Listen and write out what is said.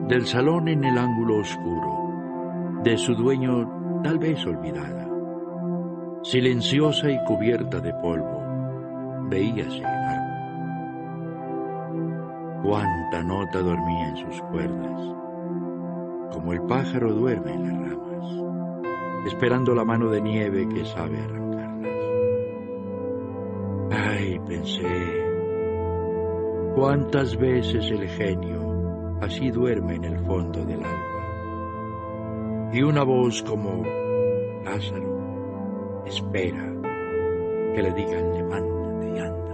del salón en el ángulo oscuro, de su dueño tal vez olvidada. Silenciosa y cubierta de polvo, veíase el árbol. Cuánta nota dormía en sus cuerdas, como el pájaro duerme en las ramas, esperando la mano de nieve que sabe arrancarlas. Ay, pensé, cuántas veces el genio así duerme en el fondo del alba. Y una voz como Lázaro espera que le digan levántate y anda.